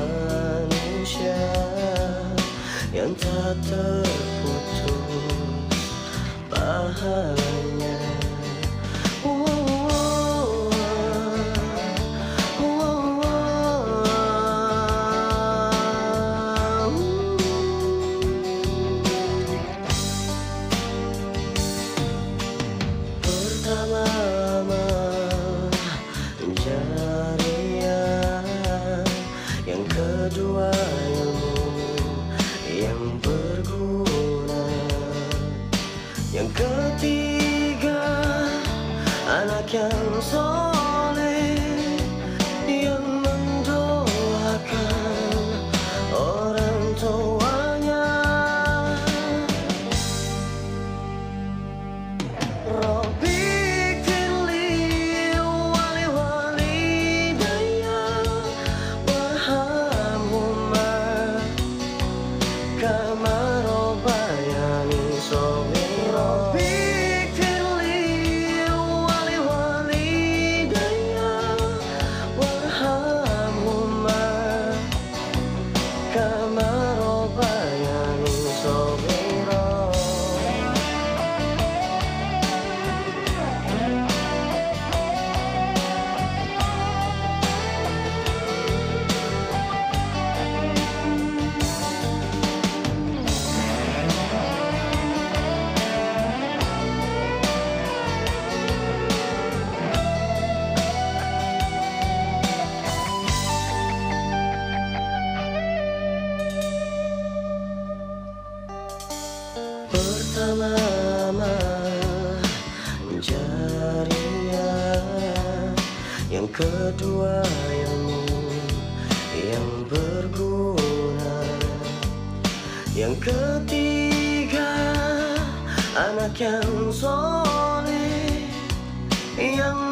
manusia yang tak terputus pahalanya. Pertama jariah, yang kedua ilmu yang berguna, yang ketiga anak yang soleh yang mendoakan orang tuanya. Robbik firli wali-walidayya warhamhuma kama rabbayani shaghira. Robbik firli wali-walidayya warhamhuma kama rabbayani shaghira. Pertama jariah, yang kedua ilmu yang berguna, yang ketiga anak yang soleh yang